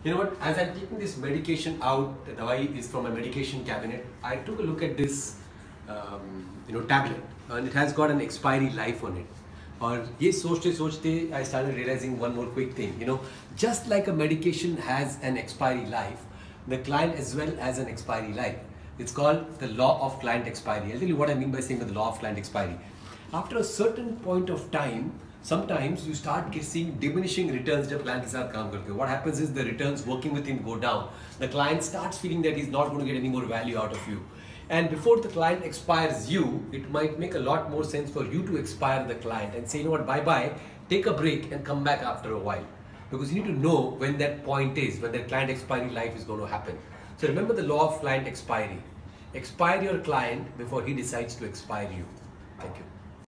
You know what, as I'm taking this medication out, the dawai is from my medication cabinet, I took a look at this tablet, and it has got an expiry life on it. और ये सोचते सोचते I started realizing one more quick thing. Just like a medication has an expiry life, the client as well has an expiry life. It's called the law of client expiry. I'll tell you what I mean by saying the law of client expiry. After a certain point of time, sometimes you start seeing diminishing returns जब client के साथ काम करते हो. What happens is the returns working with him go down. The client starts feeling that he's not going to get any more value out of you. And before the client expires you, it might make a lot more sense for you to expire the client and say, you know what, bye-bye, take a break and come back after a while. Because you need to know when that point is, when that client expiry life is going to happen. So remember the law of client expiry. Expire your client before he decides to expire you. Thank you.